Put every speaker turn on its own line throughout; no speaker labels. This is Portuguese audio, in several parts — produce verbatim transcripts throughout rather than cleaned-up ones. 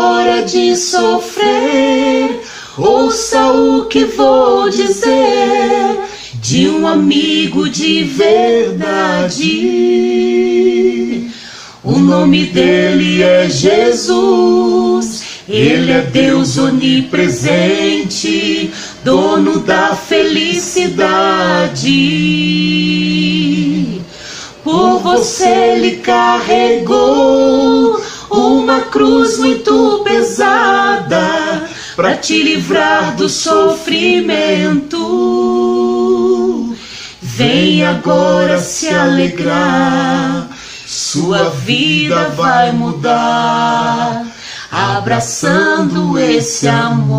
hora de sofrer, ouça o que vou dizer de um amigo de verdade. O nome dele é Jesus, ele é Deus onipresente, dono da felicidade. Por você ele carregou uma cruz muito pesada para te livrar do sofrimento. Vem agora se alegrar, sua vida vai mudar, abraçando esse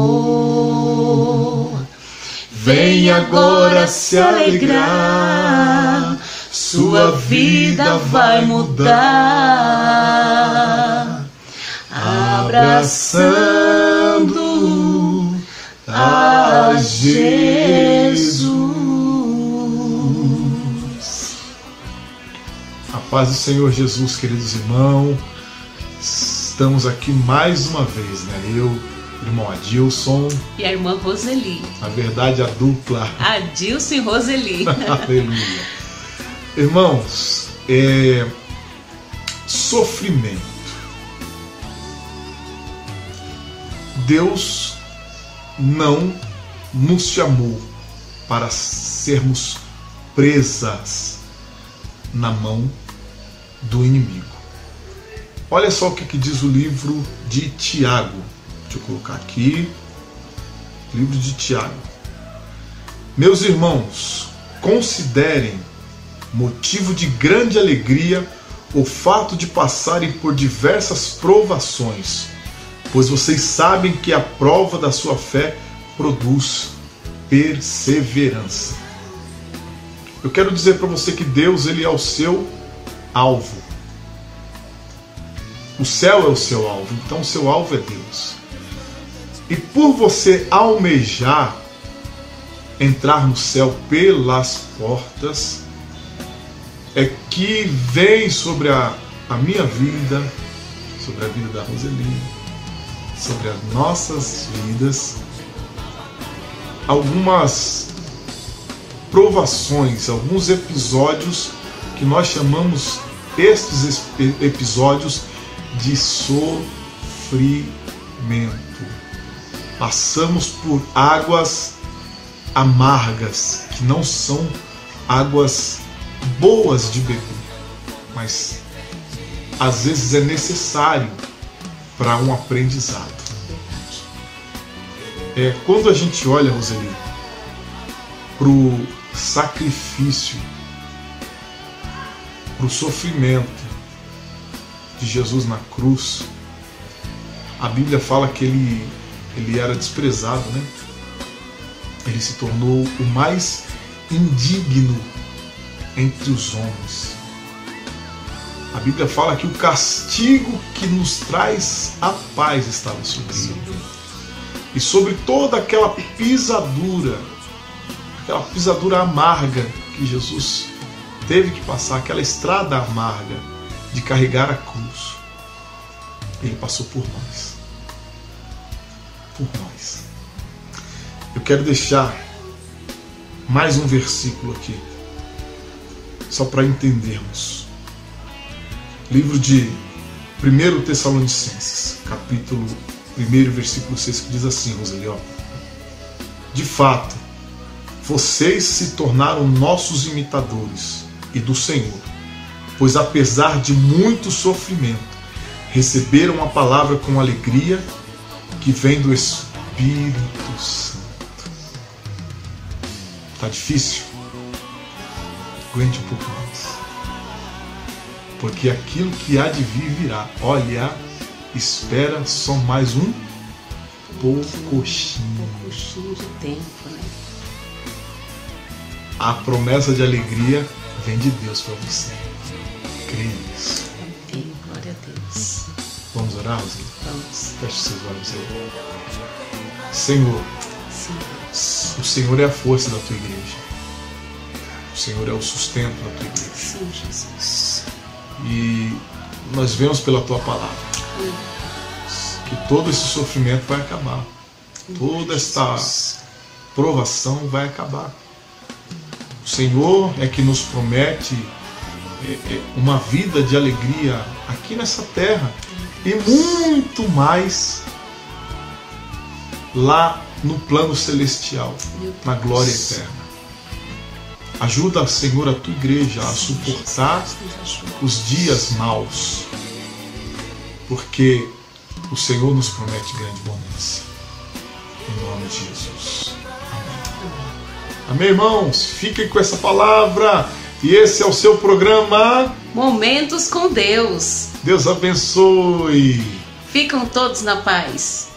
amor. Vem agora se alegrar, sua vida vai mudar, abraçando a Jesus.
A paz do Senhor Jesus, queridos irmãos. Estamos aqui mais uma vez, né? Eu, irmão Adilson.
E a irmã Roseli.
Na verdade, a dupla.
Adilson e Roseli.
Aleluia. Irmãos, é... sofrimento. Deus não nos chamou para sermos presas na mão do inimigo. Olha só o que, que diz o livro de Tiago. Deixa eu colocar aqui. Livro de Tiago. Meus irmãos, considerem motivo de grande alegria o fato de passarem por diversas provações, pois vocês sabem que a prova da sua fé produz perseverança. Eu quero dizer para você que Deus, ele é o seu alvo. O céu é o seu alvo, então o seu alvo é Deus. E por você almejar entrar no céu pelas portas, é que vem sobre a, a minha vida, sobre a vida da Roseli, sobre as nossas vidas, algumas provações, alguns episódios que nós chamamos estes episódios de sofrimento. Passamos por águas amargas, que não são águas boas de beber, mas às vezes é necessário para um aprendizado. É, quando a gente olha, Roseli, para o sacrifício, para o sofrimento de Jesus na cruz, a Bíblia fala que ele, ele era desprezado, né? Ele se tornou o mais indigno entre os homens. A Bíblia fala que o castigo que nos traz a paz estava sobre ele. E sobre toda aquela pisadura, aquela pisadura amarga que Jesus teve que passar, aquela estrada amarga de carregar a cruz, ele passou por nós. Por nós. Eu quero deixar mais um versículo aqui, só para entendermos. Livro de primeiro Tessalonicenses, capítulo um, versículo seis, que diz assim, Roseli, ó: de fato, vocês se tornaram nossos imitadores e do Senhor, pois apesar de muito sofrimento, receberam a palavra com alegria que vem do Espírito Santo. Tá difícil? Aguente um pouco mais, porque aquilo que há de vir virá. Olha, espera só mais um pouquinho.
Um pouquinho de tempo, né?
A promessa de alegria vem de Deus para você. Creia nisso.
Amém. Glória a Deus.
Vamos orar, Roseli?
Vamos.
Feche seus olhos aí. Senhor,
Sim.
o Senhor é a força da tua igreja. O Senhor é o sustento da tua igreja.
Sim, Jesus.
E nós vemos pela tua palavra
Amém.
que todo esse sofrimento vai acabar. Toda esta provação vai acabar. O Senhor é que nos promete uma vida de alegria aqui nessa terra e muito mais lá no plano celestial, na glória eterna. Ajuda, Senhor, a tua igreja a suportar os dias maus, porque o Senhor nos promete grande bonança. Em nome de Jesus. Amém. Amém, irmãos? Fiquem com essa palavra. E esse é o seu programa
Momentos com Deus.
Deus abençoe.
Ficam todos na paz.